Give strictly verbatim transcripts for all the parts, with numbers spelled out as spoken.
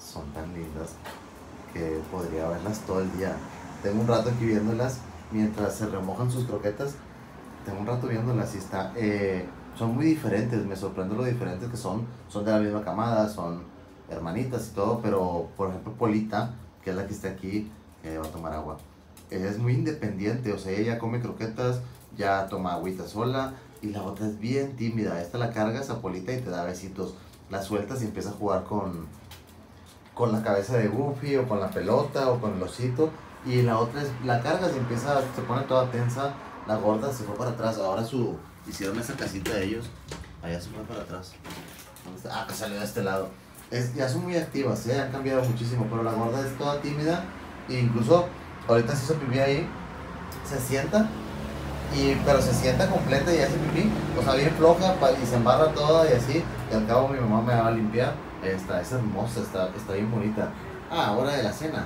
son tan lindas que podría verlas todo el día. Tengo un rato aquí viéndolas mientras se remojan sus croquetas. Tengo un rato viéndolas y está, eh, son muy diferentes. Me sorprende lo diferentes que son. Son de la misma camada, son hermanitas y todo, pero por ejemplo Polita, que es la que está aquí, eh, va a tomar agua. Ella es muy independiente, o sea, ella ya come croquetas, ya toma agüita sola, y la otra es bien tímida. Esta la cargas a Polita y te da besitos. La sueltas y empieza a jugar con, con la cabeza de Goofy, o con la pelota, o con el osito. Y la otra es, la cargas y empieza, se pone toda tensa. La gorda se fue para atrás. Ahora su, hicieron esa casita de ellos. Allá se fue para atrás. ¿Dónde está? Ah, que salió de este lado. Es, ya son muy activas, ¿eh? Han cambiado muchísimo, pero la gorda es toda tímida. E incluso ahorita se hizo pipí ahí. Se sienta, y, pero se sienta completa y hace pipí. O sea, bien floja y se embarra toda y así. Y al cabo mi mamá me va a limpiar. Esta, es hermosa, está, está bien bonita. Ah, hora de la cena.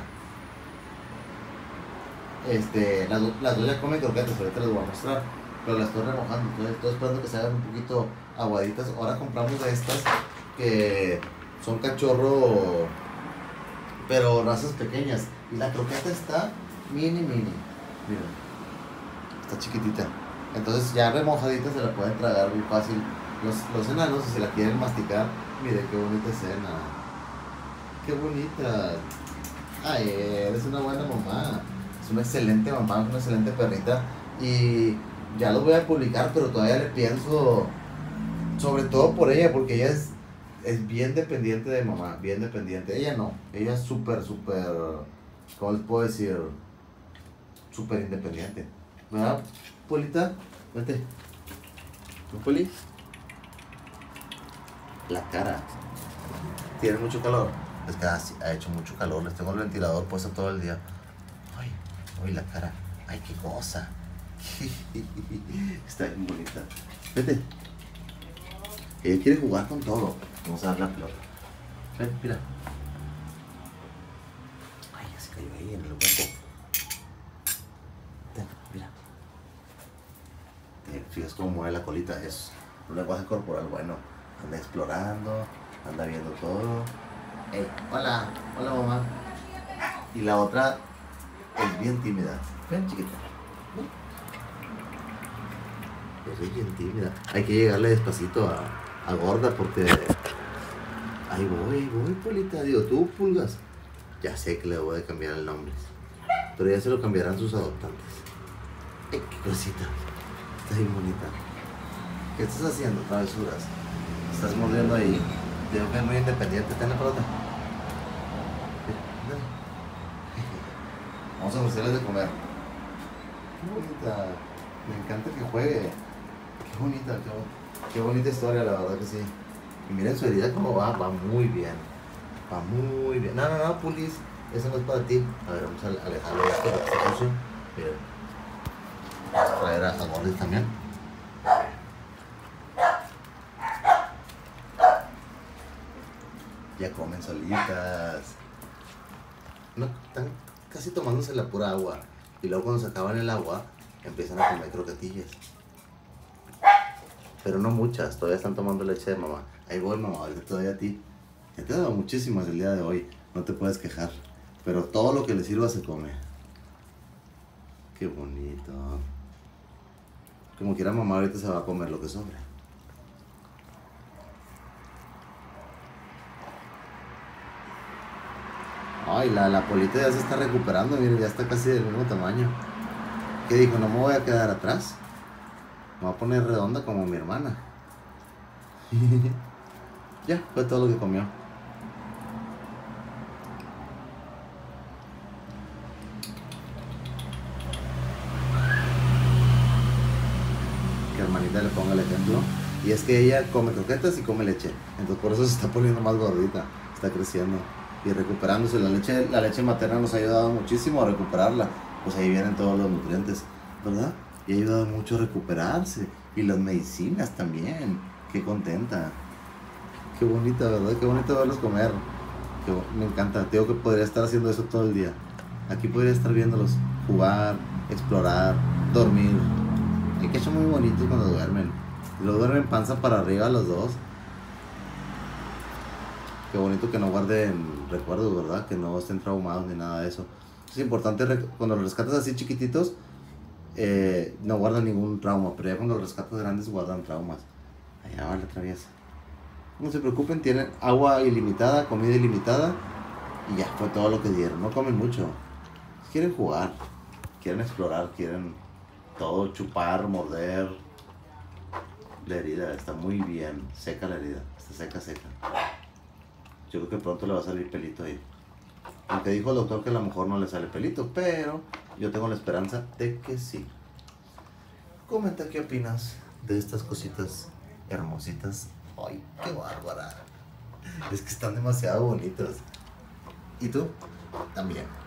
Este, las, las dos ya comen croquetas, ahorita les voy a mostrar. Pero las estoy remojando, entonces estoy esperando que se hagan un poquito aguaditas. Ahora compramos de estas que son cachorro, pero razas pequeñas. Y la croqueta está mini, mini. Miren, está chiquitita. Entonces ya remojadita se la pueden tragar muy fácil los, los enanos, si se la quieren masticar. Mire qué bonita escena. Qué bonita. Ay, eres una buena mamá. Es una excelente mamá, es una excelente perrita. Y ya los voy a publicar, pero todavía le pienso, sobre todo por ella, porque ella es, es bien dependiente de mamá, bien dependiente. Ella no, ella es súper, súper, ¿cómo les puedo decir? Súper independiente. ¿Verdad, Polita? Vete. ¿No, Poli? La cara. Tiene mucho calor. Es que ha, ha hecho mucho calor, les tengo el ventilador puesto todo el día. Ay, ay, la cara. Ay, qué cosa. Está bien bonita. Vete. Ella quiere jugar con todo. Vamos a dar la pelota. Ven, mira. Ay, ya se cayó ahí en el hueco. Ven, mira. Te fijas cómo mueve la colita. Es un lenguaje corporal bueno. Anda explorando, anda viendo todo. Hey, hola, hola mamá. Y la otra es bien tímida. Ven, chiquita. Es bien tímida. Hay que llegarle despacito a, a gorda porque... Ahí voy, voy, Polita. Digo, tú, Pulgas. Ya sé que le voy a cambiar el nombre. Pero ya se lo cambiarán sus adoptantes. Ay, qué cosita. Está bien bonita. ¿Qué estás haciendo? Travesuras. Estás mordiendo ahí. Digo que es muy independiente. Ten la pelota. Vamos a ofrecerles de comer. Qué bonita. Me encanta que juegue. Qué bonita, qué, qué bonita historia, la verdad que sí. Y miren su herida cómo va, va muy bien. Va muy bien. No, no, no, Pulis, eso no es para ti. A ver, vamos a alejarlo de esto para que se puso. Miren. Vamos a traer a, a Gordis también. Ya comen solitas. No, están casi tomándose la pura agua. Y luego cuando se acaban el agua, empiezan a comer croquetillas. Pero no muchas, todavía están tomando leche de mamá. Ahí voy, mamá, ahorita te doy a ti. Ya te he dado muchísimas el día de hoy, no te puedes quejar. Pero todo lo que le sirva se come. Qué bonito. Como quiera mamá, ahorita se va a comer lo que sobre. Ay, la, la Polita ya se está recuperando, miren, ya está casi del mismo tamaño. ¿Qué dijo? No me voy a quedar atrás. Me voy a poner redonda como mi hermana. Ya, fue todo lo que comió. Que hermanita le ponga el ejemplo. Y es que ella come croquetas y come leche. Entonces por eso se está poniendo más gordita. Está creciendo y recuperándose. La leche, la leche materna nos ha ayudado muchísimo a recuperarla. Pues ahí vienen todos los nutrientes, ¿verdad? Y ha ayudado mucho a recuperarse. Y las medicinas también. Qué contenta. Qué bonita, ¿verdad? Qué bonito verlos comer. Qué, me encanta. Tengo que podría estar haciendo eso todo el día. Aquí podría estar viéndolos jugar, explorar, dormir. Y que son muy bonitos cuando duermen. Y luego duermen panza para arriba los dos. Qué bonito que no guarden recuerdos, ¿verdad? Que no estén traumados ni nada de eso. Es importante cuando los rescatas así chiquititos, eh, no guardan ningún trauma, pero ya cuando los rescatas grandes guardan traumas. Allá va la traviesa. No se preocupen, tienen agua ilimitada, comida ilimitada y ya fue todo lo que dieron. No comen mucho. Quieren jugar, quieren explorar, quieren todo, chupar, morder. La herida está muy bien, seca la herida, está seca, seca. Yo creo que pronto le va a salir pelito ahí. Aunque dijo el doctor que a lo mejor no le sale pelito, pero yo tengo la esperanza de que sí. Comenta qué opinas de estas cositas hermositas. Ay, qué bárbara. Es que están demasiado bonitas. ¿Y tú? También.